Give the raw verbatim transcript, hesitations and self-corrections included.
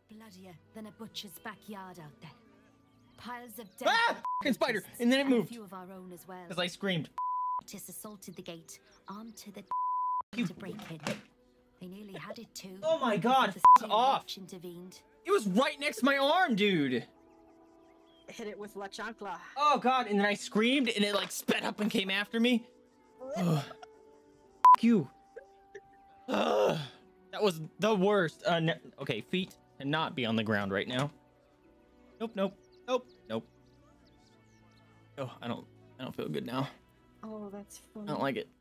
bloodier than a butcher's backyard out there. Piles of dead. Ah! Fucking spider! And then it moved. A few of our own as well. Because I screamed. Tis assaulted the gate, armed to the You. to break in. They nearly had it too. Oh my god, The f off! intervened. It was right next to my arm, dude! Hit it with La Chancla. Oh god, and then I screamed and it like sped up and came after me. Ugh. F you. Ugh. That was the worst. Uh, no, okay, feet cannot be on the ground right now. Nope, nope, nope, nope. Oh, I don't, I don't feel good now. Oh, that's funny. I don't like it.